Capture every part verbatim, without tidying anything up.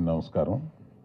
నమస్కారం.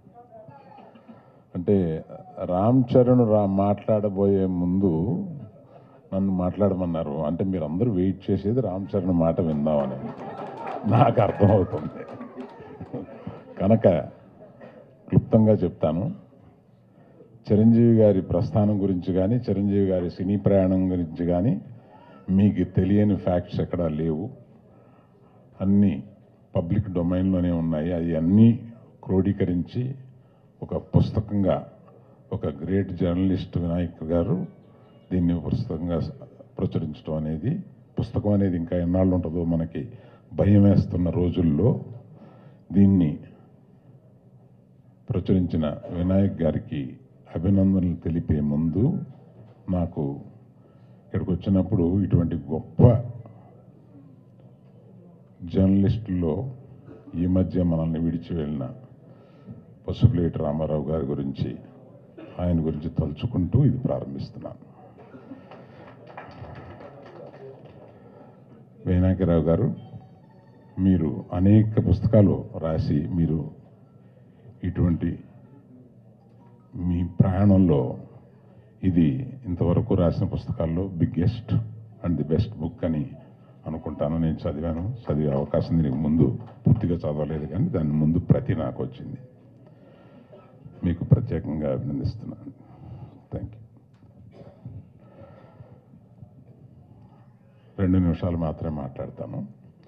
అంటే రామ్ చరణ్ రా మాట్లాడబోయే ముందు నన్ను మాట్లాడమన్నారు. అంటే మీరు అందరూ వెయిట్ చేసేది రామ్ చరణ్ మాట విందామని నాకు అర్థమవుతుంది. కనుక క్లుప్తంగా చెప్తాను. చిరంజీవి గారి ప్రస్థానం గురించి కానీ చిరంజీవి గారి సినీ ప్రయాణం గురించి కానీ మీకు తెలియని ఫ్యాక్ట్స్ ఎక్కడా లేవు. అన్నీ పబ్లిక్ డొమైన్లోనే ఉన్నాయి. అవి అన్నీ క్రోడీకరించి ఒక పుస్తకంగా ఒక గ్రేట్ జర్నలిస్ట్ వినాయక్ గారు దీన్ని పుస్తకంగా ప్రచురించడం అనేది, పుస్తకం అనేది ఇంకా ఎన్నాళ్ళు ఉంటుందో మనకి భయం వేస్తున్న రోజుల్లో దీన్ని ప్రచురించిన వినాయక్ గారికి అభినందనలు తెలిపే ముందు, నాకు ఇక్కడికి వచ్చినప్పుడు ఇటువంటి గొప్ప జర్నలిస్టుల్లో ఈ మధ్య మనల్ని విడిచి వెళ్ళిన పసుపులేటి రామారావు గారి గురించి, ఆయన గురించి తలుచుకుంటూ ఇది ప్రారంభిస్తున్నాను. వినాయకరావు గారు, మీరు అనేక పుస్తకాలు రాసి మీరు ఇటువంటి మీ ప్రయాణంలో ఇది ఇంతవరకు రాసిన పుస్తకాల్లో biggest and the best book అని అనుకుంటాను. నేను చదివాను, చదివే అవకాశం దీనికి ముందు పూర్తిగా చదవలేదు, కానీ దాని ముందు ప్రతి నాకు వచ్చింది. మీకు ప్రత్యేకంగా అభినందిస్తున్నాను. Thank you. రెండు నిమిషాలు మాత్రమే మాట్లాడతాను.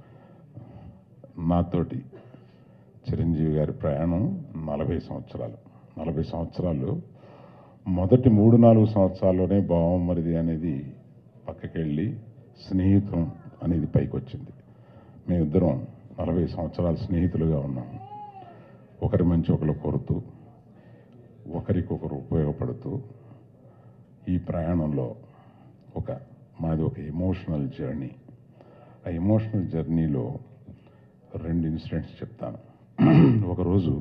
నాతోటి చిరంజీవి గారి ప్రయాణం నలభై సంవత్సరాలు నలభై సంవత్సరాలు మొదటి మూడు నాలుగు సంవత్సరాల్లోనే బావమరిది అనేది పక్కకెళ్ళి స్నేహితం అనేది పైకి వచ్చింది. మేమిద్దరం నలభై సంవత్సరాలు స్నేహితులుగా ఉన్నాము. ఒకరి మంచి ఒకరు కోరుతూ, ఒకరికొకరు ఉపయోగపడుతూ ఈ ప్రయాణంలో ఒక మాది ఒక ఎమోషనల్ జర్నీ. ఆ ఎమోషనల్ జర్నీలో రెండు ఇన్సిడెంట్స్ చెప్తాను. ఒకరోజు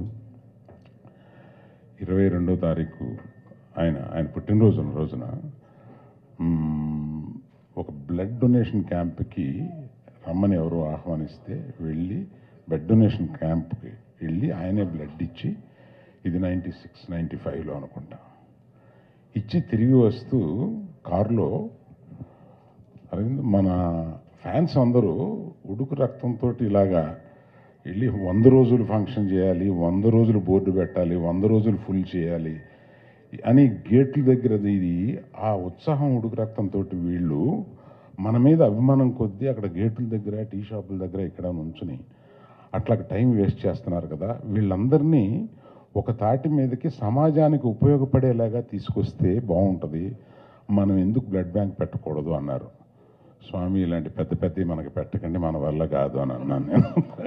ఇరవై రెండో తారీఖు ఆయన ఆయన పుట్టినరోజు ఉన్న రోజున ఒక బ్లడ్ డొనేషన్ క్యాంప్కి రమ్మని ఎవరో ఆహ్వానిస్తే వెళ్ళి బ్లడ్ డొనేషన్ క్యాంప్కి వెళ్ళి ఆయనే బ్లడ్ ఇచ్చి, ఇది నైంటీ సిక్స్ నైంటీ ఫైవ్లో అనుకుంటా, ఇచ్చి తిరిగి వస్తూ కారులో అరవింద్ మన ఫ్యాన్స్ అందరూ ఉడుకు రక్తంతో ఇలాగా వెళ్ళి వంద రోజులు ఫంక్షన్ చేయాలి, వంద రోజులు బోర్డు పెట్టాలి, వంద రోజులు ఫుల్ చేయాలి అని గేట్ల దగ్గర ఇది ఆ ఉత్సాహం ఉడుకు రక్తంతో వీళ్ళు మన మీద అభిమానం కొద్దీ అక్కడ గేట్ల దగ్గర టీ షాపుల దగ్గర ఇక్కడ నుంచుని అట్లా టైం వేస్ట్ చేస్తున్నారు కదా, వీళ్ళందరినీ ఒక తాటి మీదకి సమాజానికి ఉపయోగపడేలాగా తీసుకొస్తే బాగుంటుంది, మనం ఎందుకు బ్లడ్ బ్యాంక్ పెట్టకూడదు అన్నారు. స్వామి, ఇలాంటి పెద్ద పెద్దవి మనకి పెట్టకండి, మన వల్ల కాదు అని అన్నాను నేను.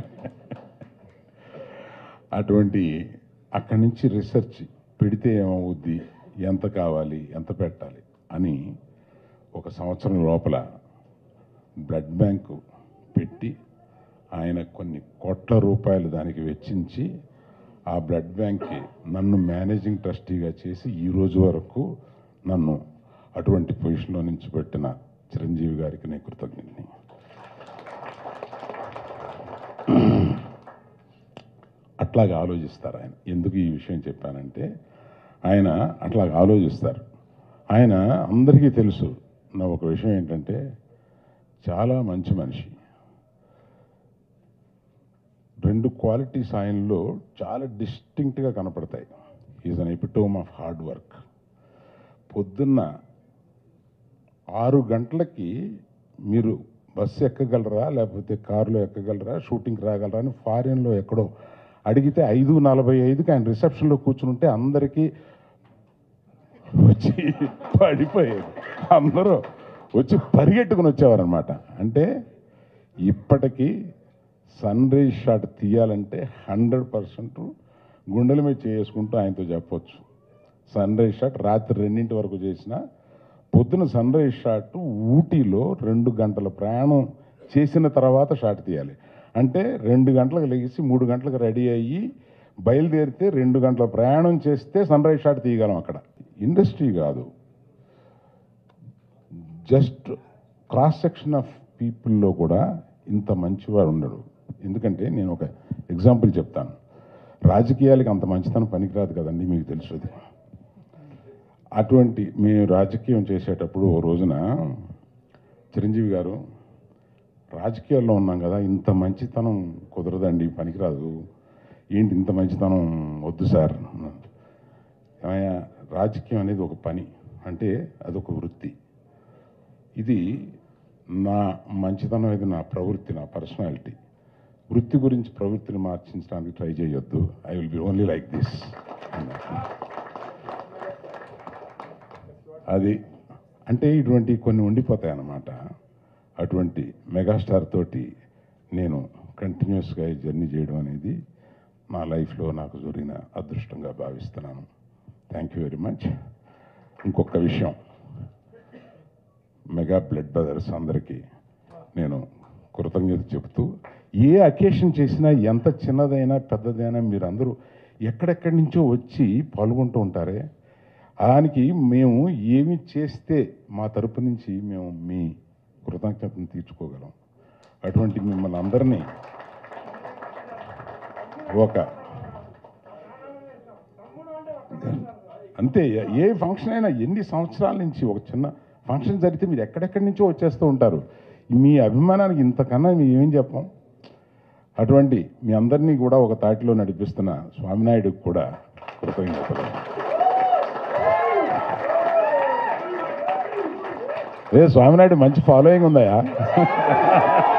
అటువంటి అక్కడి నుంచి రీసెర్చ్ పెడితే ఏమవుద్ది, ఎంత కావాలి, ఎంత పెట్టాలి అని ఒక సంవత్సరం లోపల బ్లడ్ బ్యాంకు పెట్టి ఆయన కొన్ని కోట్ల రూపాయలు దానికి వెచ్చించి ఆ బ్లడ్ బ్యాంక్కి నన్ను మేనేజింగ్ ట్రస్టీగా చేసి ఈ రోజు వరకు నన్ను అటువంటి పొజిషన్లో నుంచి పెట్టిన చిరంజీవి గారికి నేను కృతజ్ఞుడిని. అట్లాగా ఆలోచిస్తారు ఆయన. ఎందుకు ఈ విషయం చెప్పానంటే, ఆయన అట్లాగా ఆలోచిస్తారు. ఆయన అందరికీ తెలుసు. నా ఒక విషయం ఏంటంటే, చాలా మంచి మనిషి. రెండు క్వాలిటీస్ ఆయనలో చాలా డిస్టింక్ట్గా కనపడతాయి. Is an epitome of hard work. పొద్దున్న ఆరు గంటలకి మీరు బస్సు ఎక్కగలరా, లేకపోతే కారులో ఎక్కగలరా, షూటింగ్కి రాగలరా అని ఫారిన్లో ఎక్కడో అడిగితే ఐదు నలభై ఐదుకి ఆయన రిసెప్షన్లో కూర్చుంటే అందరికీ వచ్చి పడిపోయేది. అందరూ వచ్చి పరిగెట్టుకుని వచ్చేవారనమాట. అంటే ఇప్పటికీ సన్ రైజ్ షాట్ తీయాలంటే హండ్రెడ్ పర్సెంట్ గుండెల మీద చేసుకుంటూ ఆయనతో చెప్పొచ్చు. సన్ రైజ్ షాట్ రాత్రి రెండింటి వరకు చేసిన, పొద్దున సన్ రైజ్ షాట్ ఊటీలో రెండు గంటల ప్రయాణం చేసిన తర్వాత షాట్ తీయాలి. అంటే రెండు గంటలకు లెగిసి మూడు గంటలకు రెడీ అయ్యి బయలుదేరితే రెండు గంటల ప్రయాణం చేస్తే సన్ రైజ్ షాట్ తీయగలం. అక్కడ ఇండస్ట్రీ కాదు, జస్ట్ క్రాస్ సెక్షన్ ఆఫ్ పీపుల్లో కూడా ఇంత మంచివాడు ఉండడు. ఎందుకంటే నేను ఒక ఎగ్జాంపుల్ చెప్తాను. రాజకీయాలకి అంత మంచితనం పనికిరాదు కదండి, మీకు తెలుసు అది. అటువంటి మేము రాజకీయం చేసేటప్పుడు ఓ రోజున చిరంజీవి గారు, రాజకీయాల్లో ఉన్నాం కదా, ఇంత మంచితనం కుదరదండి, పనికిరాదు, ఏంటి ఇంత మంచితనం వద్దు సార్. ఏమయ్యా, రాజకీయం అనేది ఒక పని, అంటే అదొక వృత్తి. ఇది నా మంచితనం, ఇది నా ప్రవృత్తి, నా పర్సనాలిటీ. వృత్తి గురించి ప్రవృత్తిని మార్చించడానికి ట్రై చేయొద్దు. I will be only like this. అది అంటే ఇటువంటి కొన్ని ఉండిపోతాయి అన్నమాట. అటువంటి మెగాస్టార్ తోటి నేను కంటిన్యూస్గా జర్నీ చేయడం అనేది నా లైఫ్లో నాకు జరిగిన అదృష్టంగా భావిస్తున్నాను. Thank you very much. ఇంకొక విషయం, మెగా బ్లడ్ బ్రదర్స్ అందరికీ నేను కృతజ్ఞత చెబుతూ, ఏ అకేషన్ చేసినా ఎంత చిన్నదైనా పెద్దదైనా మీరందరూ ఎక్కడెక్కడి నుంచో వచ్చి పాల్గొంటూ ఉంటారే, దానికి మేము ఏమి చేస్తే మా తరపు నుంచి మేము మీ కృతజ్ఞతను తీర్చుకోగలం. అటువంటి మిమ్మల్ని అందరినీ ఒక అంతే, ఏ ఫంక్షన్ అయినా ఎన్ని సంవత్సరాల నుంచి ఒక చిన్న ఫంక్షన్ జరిగితే మీరు ఎక్కడెక్కడి నుంచో వచ్చేస్తూ ఉంటారు. మీ అభిమానానికి ఇంతకన్నా మేము ఏం చెప్పాం. అటువంటి మీ అందరినీ కూడా ఒక తాటిలో నడిపిస్తున్న స్వామినాయుడుకి కూడా కృతజ్ఞతలు. ఏ స్వామినాయుడు మంచి ఫాలోయింగ్ ఉందాయా?